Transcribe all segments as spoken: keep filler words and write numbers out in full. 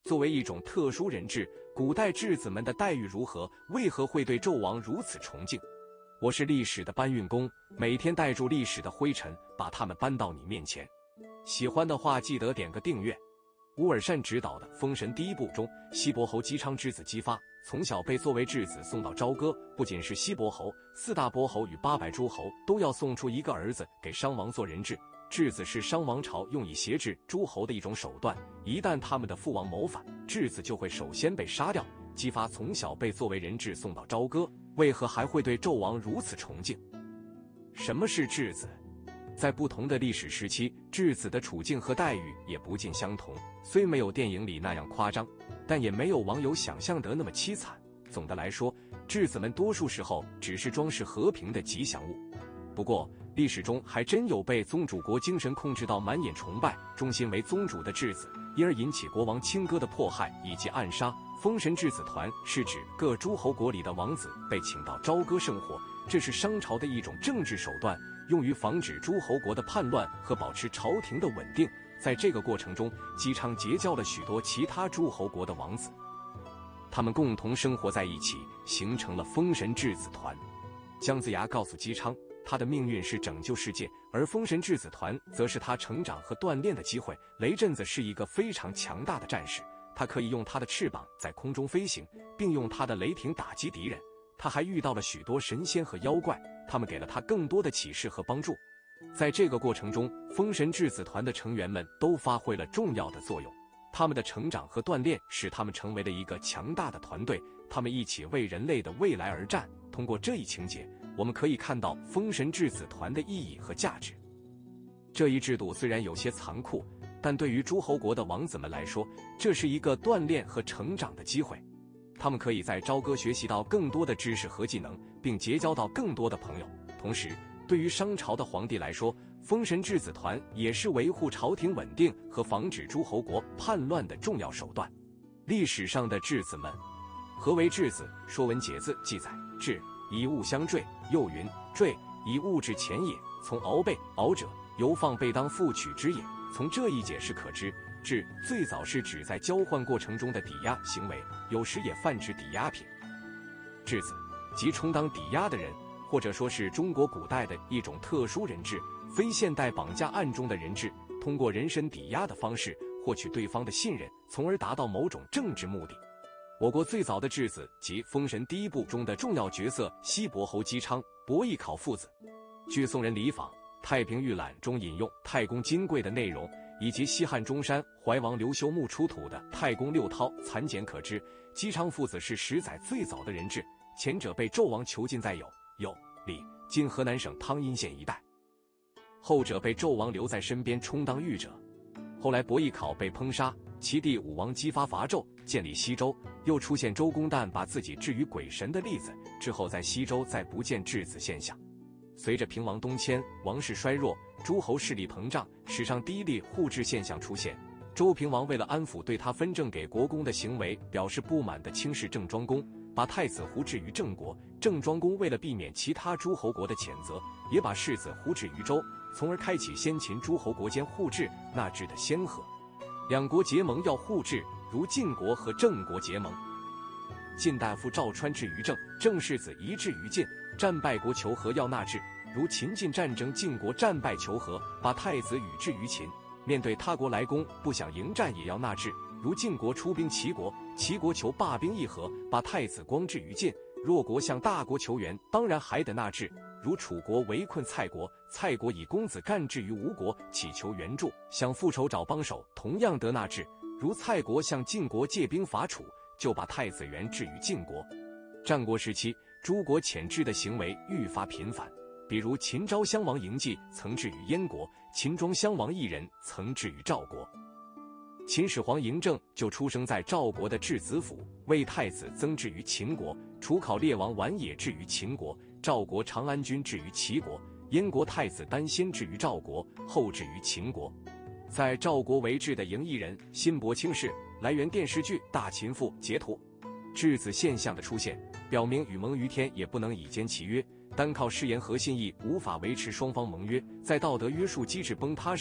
作为一种特殊人质，古代质子们的待遇如何？为何会对纣王如此崇敬？我是历史的搬运工，每天带住历史的灰尘，把它们搬到你面前。喜欢的话，记得点个订阅。乌尔善执导的《封神》第一部中，西伯侯姬昌之子姬发，从小被作为质子送到朝歌。不仅是西伯侯，四大伯侯与八百诸侯都要送出一个儿子给商王做人质。质子是商王朝用以挟制诸侯的一种手段，一旦他们的父王谋反，质子就会首先被杀掉。姬发从小被作为人质送到朝歌，为何还会对纣王如此崇敬？什么是质子？在不同的历史时期，质子的处境和待遇也不尽相同。虽没有电影里那样夸张，但也没有网友想象得那么凄惨。总的来说，质子们多数时候只是装饰和平的吉祥物。不过，历史中还真有被宗主国精神控制到满眼崇拜、忠心为宗主的质子，因而引起国王亲哥的迫害以及暗杀。封神质子团是指各诸侯国里的王子被请到朝歌生活，这是商朝的一种政治手段，用于防止诸侯国的叛乱和保持朝廷的稳定。在这个过程中，姬昌结交了许多其他诸侯国的王子，他们共同生活在一起，形成了封神质子团。姜子牙告诉姬昌，他的命运是拯救世界，而封神质子团则是他成长和锻炼的机会。雷震子是一个非常强大的战士，他可以用他的翅膀在空中飞行，并用他的雷霆打击敌人。他还遇到了许多神仙和妖怪，他们给了他更多的启示和帮助。在这个过程中，封神质子团的成员们都发挥了重要的作用，他们的成长和锻炼使他们成为了一个强大的团队，他们一起为人类的未来而战。通过这一情节，我们可以看到封神质子团的意义和价值。这一制度虽然有些残酷，但对于诸侯国的王子们来说，这是一个锻炼和成长的机会。他们可以在朝歌学习到更多的知识和技能，并结交到更多的朋友。同时，对于商朝的皇帝来说，封神质子团也是维护朝廷稳定和防止诸侯国叛乱的重要手段。历史上的质子们，何为质子？《说文解字》记载：质，以物相坠。又云：坠，以物至前也。从鳌背，鳌者，由放背当复取之也。从这一解释可知，质最早是指在交换过程中的抵押行为，有时也泛指抵押品。质子即充当抵押的人，或者说是中国古代的一种特殊人质，非现代绑架案中的人质，通过人身抵押的方式获取对方的信任，从而达到某种政治目的。我国最早的质子即《封神》第一部中的重要角色西伯侯姬昌、伯邑考父子。据宋人李昉《太平御览》中引用太公金贵的内容，以及西汉中山怀王刘修墓出土的太公六韬残简可知，姬昌父子是十载最早的人质，前者被纣王囚禁在有、有、里（今河南省汤阴县一带），后者被纣王留在身边充当御者。后来伯邑考被烹杀，其弟武王姬发伐纣，建立西周，又出现周公旦把自己置于鬼神的例子，之后在西周再不见质子现象。随着平王东迁，王室衰弱，诸侯势力膨胀，史上第一例互质现象出现。周平王为了安抚对他分政给国公的行为表示不满的卿士郑庄公，把太子胡置于郑国。郑庄公为了避免其他诸侯国的谴责，也把世子胡置于周，从而开启先秦诸侯国间互质纳质的先河。两国结盟要互质，如晋国和郑国结盟，晋大夫赵川质于郑，郑世子移质于晋。战败国求和要纳质，如秦晋战争，晋国战败求和，把太子与质于秦。面对他国来攻，不想迎战也要纳质，如晋国出兵齐国，齐国求罢兵议和，把太子光置于晋。弱国向大国求援，当然还得纳质，如楚国围困蔡国，蔡国以公子干置于吴国，祈求援助，想复仇找帮手，同样得纳质，如蔡国向晋国借兵伐楚，就把太子元置于晋国。战国时期，诸国遣质的行为愈发频繁，比如秦昭襄王嬴稷曾置于燕国，秦庄襄王异人曾置于赵国。秦始皇嬴政就出生在赵国的质子府，为太子增置于秦国；楚考烈王完也置于秦国；赵国长安君置于齐国；燕国太子丹先置于赵国，后置于秦国。在赵国为质的嬴异人辛伯卿氏，来源电视剧《大秦赋》截图。质子现象的出现，表明与盟于天也不能以坚其约，单靠誓言和信义无法维持双方盟约。在道德约束机制崩塌时，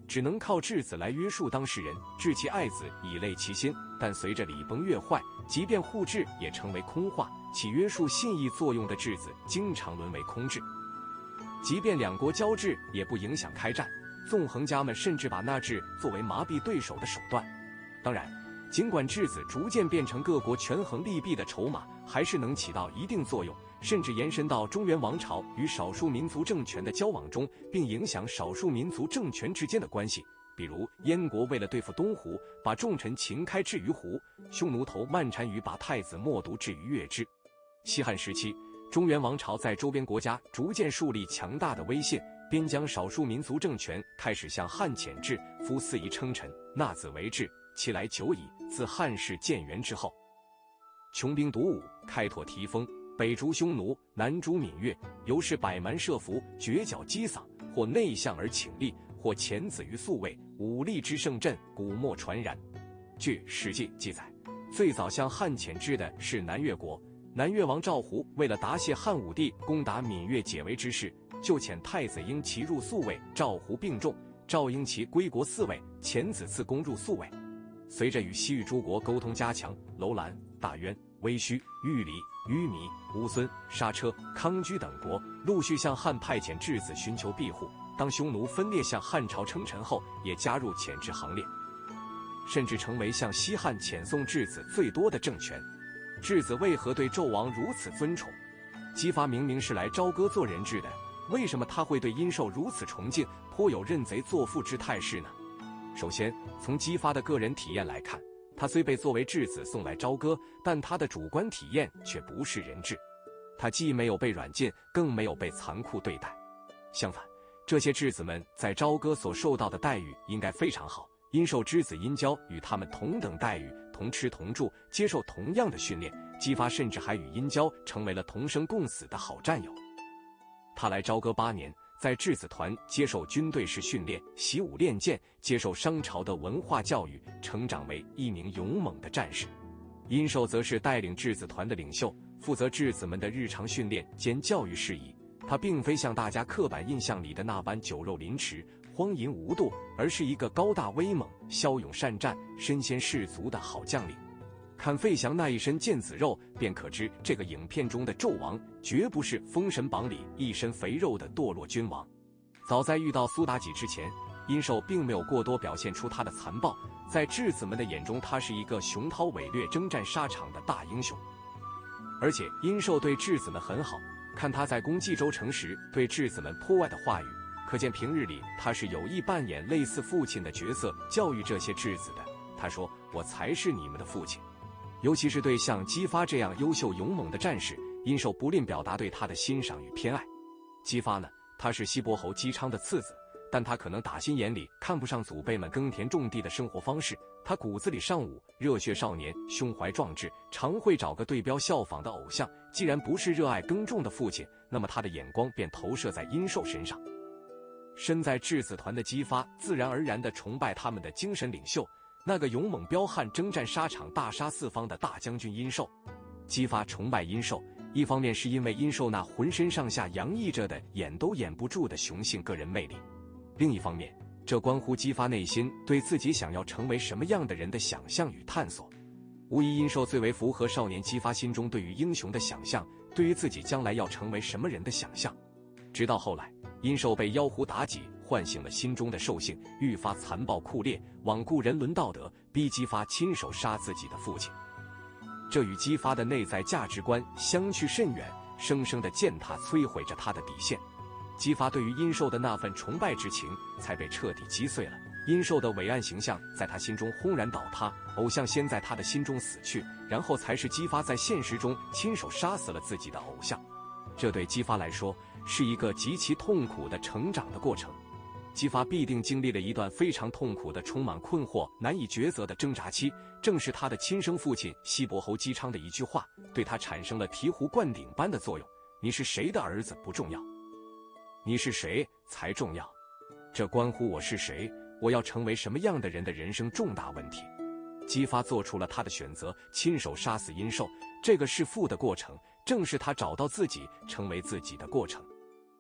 只能靠质子来约束当事人，致其爱子，以累其心。但随着礼崩乐坏，即便互质也成为空话，起约束信义作用的质子经常沦为空质。即便两国交质，也不影响开战。纵横家们甚至把那质作为麻痹对手的手段。当然，尽管质子逐渐变成各国权衡利弊的筹码，还是能起到一定作用，甚至延伸到中原王朝与少数民族政权的交往中，并影响少数民族政权之间的关系。比如燕国为了对付东胡，把重臣秦开置于胡；匈奴头曼单于把太子默读置于月支。西汉时期，中原王朝在周边国家逐渐树立强大的威信，边疆少数民族政权开始向汉遣质，夫四夷称臣，纳子为质，其来久矣。自汉室建元之后，穷兵黩武，开拓提丰，北逐匈奴，南逐闽越，由是百蛮设伏，绝剿击丧，或内向而请立，或遣子于宿卫，武力之盛振，古莫传然。据《史记》记载，最早向汉遣质的是南越国。南越王赵胡为了答谢汉武帝攻打闽越解围之事，就遣太子婴齐入宿卫，赵胡并众，赵婴齐归国嗣位，遣子次攻入宿卫。随着与西域诸国沟通加强，楼兰、大渊、威须、玉里、淤弥、乌孙、莎车、康居等国陆续向汉派遣质子寻求庇护。当匈奴分裂向汉朝称臣后，也加入遣质行列，甚至成为向西汉遣送质子最多的政权。质子为何对纣王如此尊崇？姬发明明是来朝歌做人质的，为什么他会对殷寿如此崇敬，颇有认贼作父之态势呢？首先，从姬发的个人体验来看，他虽被作为质子送来朝歌，但他的主观体验却不是人质。他既没有被软禁，更没有被残酷对待。相反，这些质子们在朝歌所受到的待遇应该非常好。殷寿之子殷郊与他们同等待遇，同吃同住，接受同样的训练。姬发甚至还与殷郊成为了同生共死的好战友。他来朝歌八年，在质子团接受军队式训练，习武练剑，接受商朝的文化教育，成长为一名勇猛的战士。殷寿则是带领质子团的领袖，负责质子们的日常训练兼教育事宜。他并非像大家刻板印象里的那般酒肉凌迟、荒淫无度，而是一个高大威猛、骁勇善战、身先士卒的好将领。看费翔那一身腱子肉，便可知这个影片中的纣王绝不是《封神榜》里一身肥肉的堕落君王。早在遇到苏妲己之前，殷寿并没有过多表现出他的残暴，在质子们的眼中，他是一个雄韬伟略、征战沙场的大英雄。而且殷寿对质子们很好，看他在攻冀州城时对质子们颇外的话语，可见平日里他是有意扮演类似父亲的角色，教育这些质子的。他说：“我才是你们的父亲。”尤其是对像姬发这样优秀勇猛的战士，殷寿不吝表达对他的欣赏与偏爱。姬发呢，他是西伯侯姬昌的次子，但他可能打心眼里看不上祖辈们耕田种地的生活方式。他骨子里尚武，热血少年，胸怀壮志，常会找个对标效仿的偶像。既然不是热爱耕种的父亲，那么他的眼光便投射在殷寿身上。身在质子团的姬发，自然而然地崇拜他们的精神领袖，那个勇猛彪悍、征战沙场、大杀四方的大将军殷寿。姬发崇拜殷寿，一方面是因为殷寿那浑身上下洋溢着的掩都掩不住的雄性个人魅力，另一方面，这关乎姬发内心对自己想要成为什么样的人的想象与探索。无疑，殷寿最为符合少年姬发心中对于英雄的想象，对于自己将来要成为什么人的想象。直到后来，殷寿被妖狐妲己唤醒了心中的兽性，愈发残暴酷烈，罔顾人伦道德，逼姬发亲手杀自己的父亲。这与姬发的内在价值观相去甚远，生生地践踏摧毁着他的底线。姬发对于殷寿的那份崇拜之情才被彻底击碎了，殷寿的伟岸形象在他心中轰然倒塌，偶像先在他的心中死去，然后才是姬发在现实中亲手杀死了自己的偶像。这对姬发来说是一个极其痛苦的成长的过程。姬发必定经历了一段非常痛苦的、充满困惑、难以抉择的挣扎期。正是他的亲生父亲西伯侯姬昌的一句话，对他产生了醍醐灌顶般的作用：你是谁的儿子不重要，你是谁才重要。这关乎我是谁，我要成为什么样的人的人生重大问题。姬发做出了他的选择，亲手杀死殷寿。这个弑父的过程，正是他找到自己、成为自己的过程。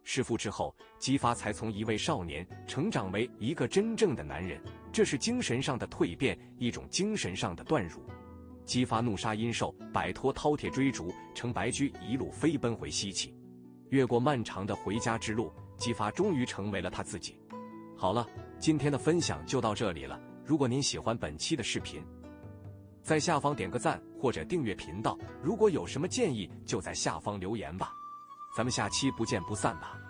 弑父之后，姬发才从一位少年成长为一个真正的男人，这是精神上的蜕变，一种精神上的断乳。姬发怒杀殷寿，摆脱饕餮追逐，乘白驹一路飞奔回西岐。越过漫长的回家之路，姬发终于成为了他自己。好了，今天的分享就到这里了。如果您喜欢本期的视频，在下方点个赞或者订阅频道。如果有什么建议，就在下方留言吧。咱们下期不见不散吧。